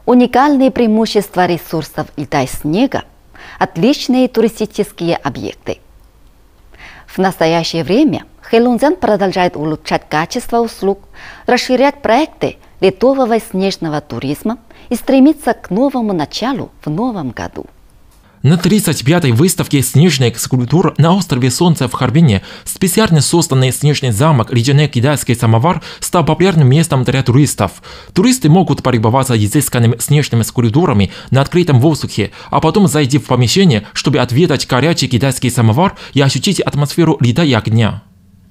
Уникальные преимущества ресурсов льда и снега, отличные туристические объекты. В настоящее время Хэйлунцзян продолжает улучшать качество услуг, расширять проекты ледового и снежного туризма и стремиться к новому началу в новом году. На 35-й выставке снежных скульптур на острове Солнца в Харбине специально созданный снежный замок «Ледяной китайский самовар» стал популярным местом для туристов. Туристы могут полюбоваться изысканными снежными скульптурами на открытом воздухе, а потом зайти в помещение, чтобы отведать горячий китайский самовар и ощутить атмосферу льда и огня.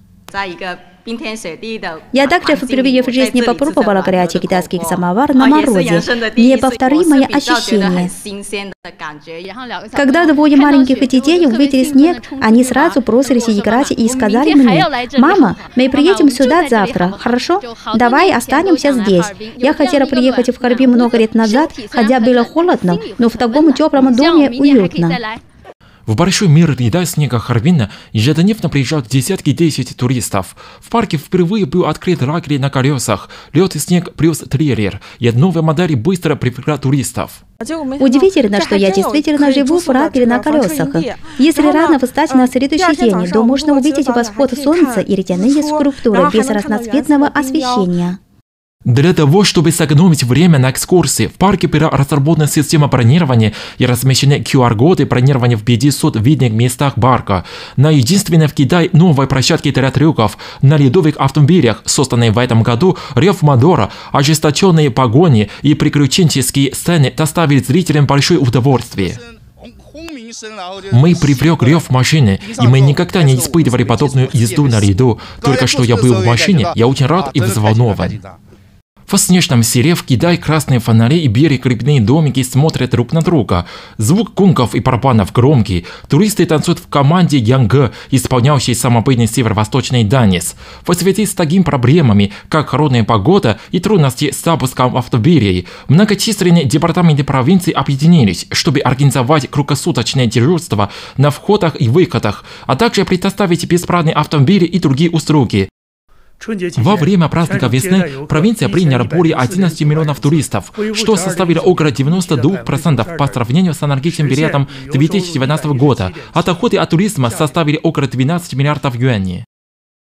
Я также впервые в жизни попробовала горячий китайский самовар на морозе. Неповторимое ощущение. Когда двое маленьких детей увидели снег, они сразу бросились играть и сказали мне: «Мама, мы приедем сюда завтра, хорошо? Давай останемся здесь». Я хотела приехать в Харбин много лет назад, хотя было холодно, но в таком теплом доме уютно. В большой мир льда и снега Харбина ежедневно приезжают десятки тысяч туристов. В парке впервые был открыт лагерь на колесах, лед и снег плюс трейлер, и новая модель быстро привлекла туристов. Удивительно, что я действительно живу в лагере на колесах. Если рано встать на следующий день, то можно увидеть восход солнца и ледяные скульптуры без разноцветного освещения. Для того, чтобы сэкономить время на экскурсии, в парке была разработана система бронирования и размещены QR-коды бронирования в 500 видных местах парка. На единственной в Китае новой площадке для трюков на ледовых автомобилях, созданной в этом году, рев мотора, ожесточенные погони и приключенческие сцены доставили зрителям большое удовольствие. Мы привлек рев машины, и мы никогда не испытывали подобную езду на льду. Только что я был в машине, я очень рад и взволнован. В снежном селе в Китае красные фонари и белые крепные домики смотрят друг на друга. Звук гонков и барабанов громкий. Туристы танцуют в команде Янгэ, исполняющей самобытный северо-восточный танец. В связи с такими проблемами, как холодная погода и трудности с запуском автомобилей, многочисленные департаменты провинции объединились, чтобы организовать круглосуточное дежурство на входах и выходах, а также предоставить бесплатные автомобили и другие услуги. Во время праздника весны провинция приняла более 11 миллионов туристов, что составило около 92% по сравнению с аналогичным периодом 2012 года, а доходы от туризма составили около 12 миллиардов юаней.